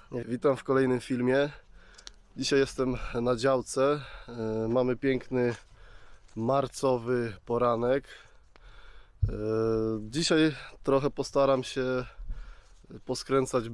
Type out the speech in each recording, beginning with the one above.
Witam w kolejnym filmie. Dzisiaj jestem na działce. Mamy piękny marcowy poranek. Dzisiaj trochę postaram się poskręcać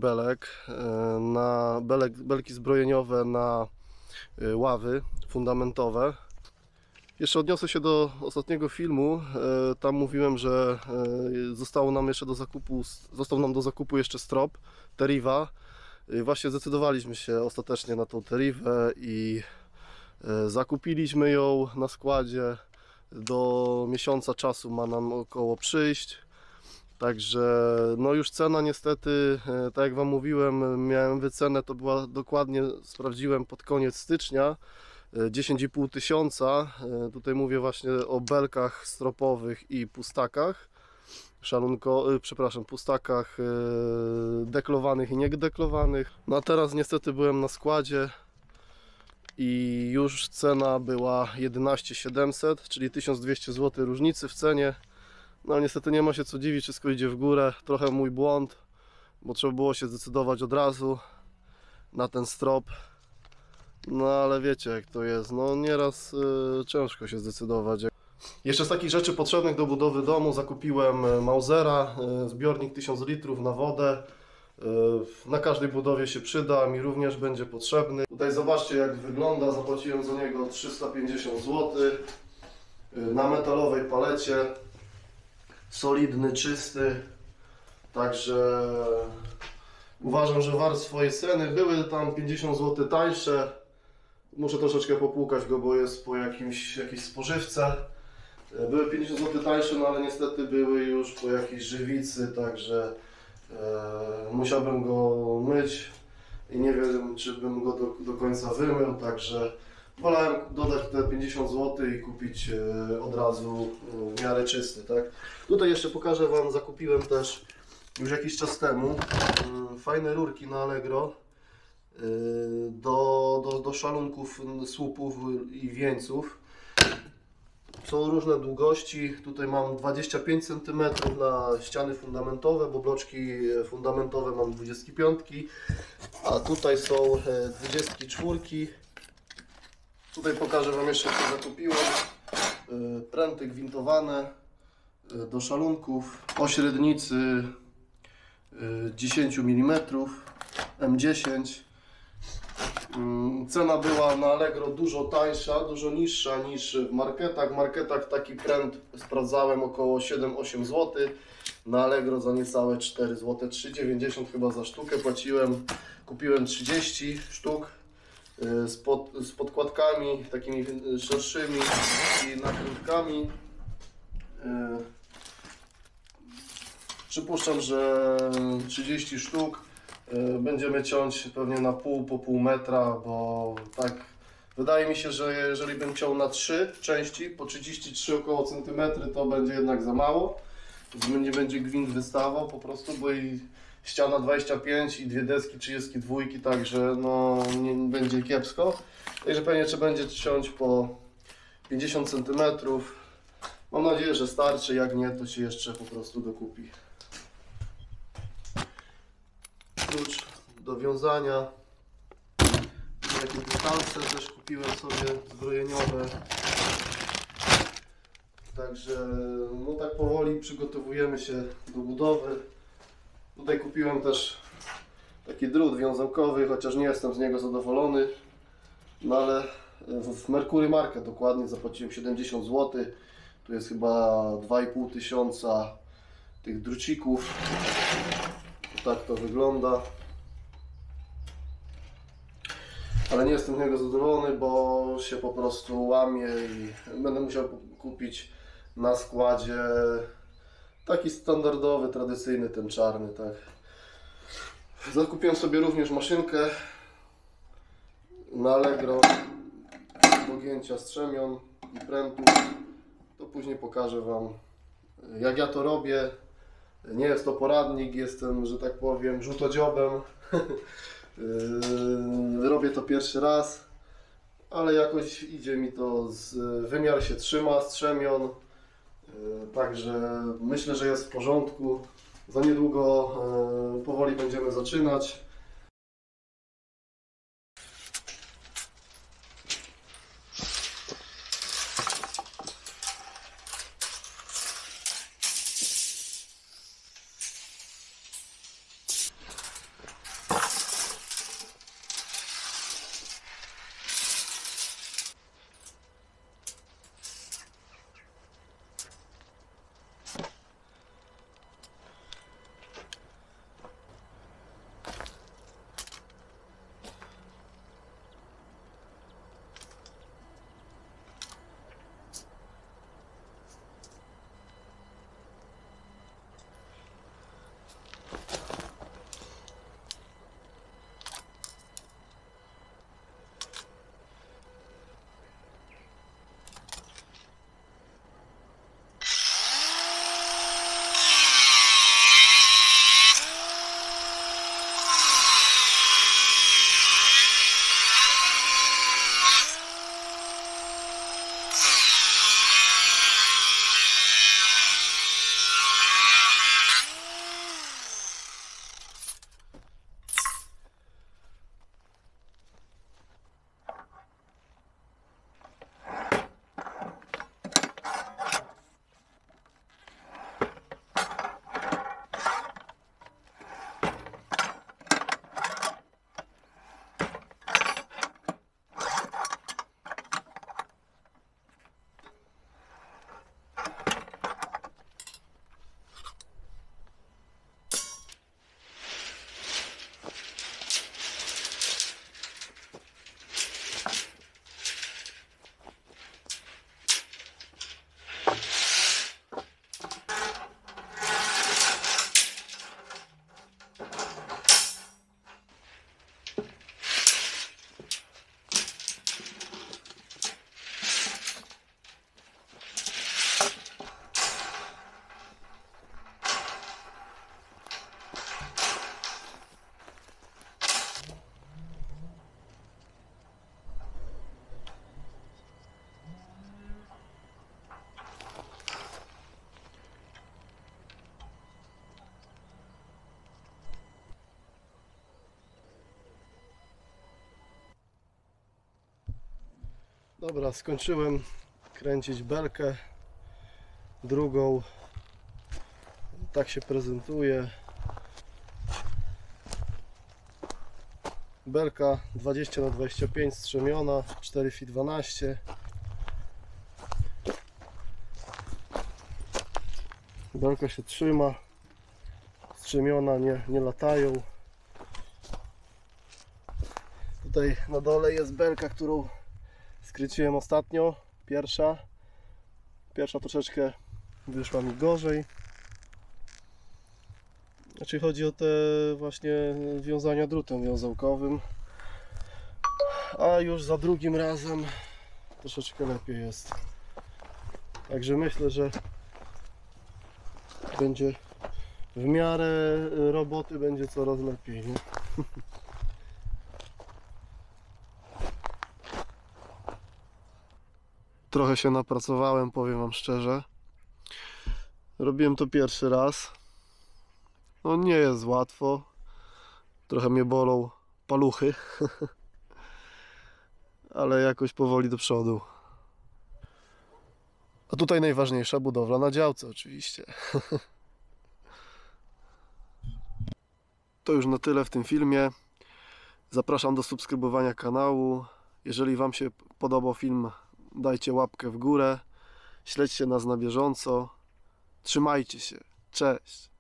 belki zbrojeniowe na ławy fundamentowe. Jeszcze odniosę się do ostatniego filmu. Tam mówiłem, że został nam do zakupu jeszcze strop Teriva. Właśnie zdecydowaliśmy się ostatecznie na tą Terivę i zakupiliśmy ją na składzie. Do miesiąca czasu ma nam około przyjść. Także no już cena niestety, tak jak Wam mówiłem, miałem wycenę, to była dokładnie, sprawdziłem pod koniec stycznia, 10,5 tysiąca. Tutaj mówię właśnie o belkach stropowych i pustakach. Pustakach deklowanych i niedeklowanych. No a teraz niestety byłem na składzie i już cena była 11 700, czyli 1200 zł różnicy w cenie. No niestety nie ma się co dziwić, wszystko idzie w górę. Trochę mój błąd, bo trzeba było się zdecydować od razu na ten strop. No ale wiecie jak to jest, no nieraz ciężko się zdecydować. Jeszcze z takich rzeczy potrzebnych do budowy domu zakupiłem Mausera, zbiornik 1000 litrów na wodę. Na każdej budowie się przyda, mi również będzie potrzebny. Tutaj zobaczcie jak wygląda, zapłaciłem za niego 350 zł. Na metalowej palecie, solidny, czysty. Także uważam, że wart swojej ceny. Były tam 50 zł tańsze. Muszę troszeczkę popłukać go, bo jest po jakiejś spożywce. Były 50 zł tańsze, no ale niestety były już po jakiejś żywicy, także musiałbym go myć i nie wiem, czy bym go do końca wymył, także wolałem dodać te 50 zł i kupić od razu w miarę czysty, tak? Tutaj jeszcze pokażę Wam, zakupiłem też już jakiś czas temu fajne rurki na Allegro do szalunków, słupów i wieńców. Są różne długości, tutaj mam 25 cm na ściany fundamentowe, bo bloczki fundamentowe mam 25, a tutaj są 24. Tutaj pokażę Wam jeszcze co zakupiłem. Pręty gwintowane do szalunków o średnicy 10 mm M10. Cena była na Allegro dużo tańsza, dużo niższa niż w marketach. W marketach taki pręt sprawdzałem około 7-8 zł. Na Allegro za niecałe 4 zł, 3,90 chyba za sztukę płaciłem. Kupiłem 30 sztuk z podkładkami takimi szerszymi i nakrętkami. Przypuszczam, że 30 sztuk będziemy ciąć pewnie na po pół metra, bo tak wydaje mi się, że jeżeli bym ciął na 3 części po 33 około centymetry, to będzie jednak za mało. Nie będzie gwint wystawał po prostu, bo i ściana 25 i dwie deski 32, także no nie będzie kiepsko. Także pewnie trzeba będzie ciąć po 50 cm. Mam nadzieję, że starczy, jak nie, to się jeszcze po prostu dokupi. Klucz do wiązania, takie butalce też kupiłem sobie zbrojeniowe, także no tak powoli przygotowujemy się do budowy. Tutaj kupiłem też taki drut wiązałkowy, chociaż nie jestem z niego zadowolony, no ale w Mercury Market dokładnie zapłaciłem 70 zł, tu jest chyba 2,5 tysiąca tych drucików. Tak to wygląda, ale nie jestem z niego zadowolony, bo się po prostu łamie i będę musiał kupić na składzie taki standardowy, tradycyjny, ten czarny, tak. Zakupiłem sobie również maszynkę na Allegro do gięcia strzemion i prętów. To później pokażę Wam, jak ja to robię. Nie jest to poradnik, jestem, że tak powiem, rzutodziobem. Robię to pierwszy raz, ale jakoś idzie mi to, wymiar się trzyma, strzemion. Także myślę, że jest w porządku. Za niedługo powoli będziemy zaczynać. Dobra, skończyłem kręcić belkę drugą. Tak się prezentuje. Belka 20×25 strzemiona, 4 feet 12. Belka się trzyma, strzemiona, nie latają. Tutaj na dole jest belka, którą skręciłem ostatnio, pierwsza troszeczkę wyszła mi gorzej. Znaczy chodzi o te właśnie wiązania drutem wiązałkowym, a już za drugim razem troszeczkę lepiej jest. Także myślę, że będzie w miarę roboty będzie coraz lepiej, nie? Trochę się napracowałem, powiem wam szczerze. Robiłem to pierwszy raz. No nie jest łatwo. Trochę mnie bolą paluchy. Ale jakoś powoli do przodu. A tutaj najważniejsza budowla na działce oczywiście. To już na tyle w tym filmie. Zapraszam do subskrybowania kanału. Jeżeli wam się podobał film, dajcie łapkę w górę. Śledźcie nas na bieżąco. Trzymajcie się. Cześć.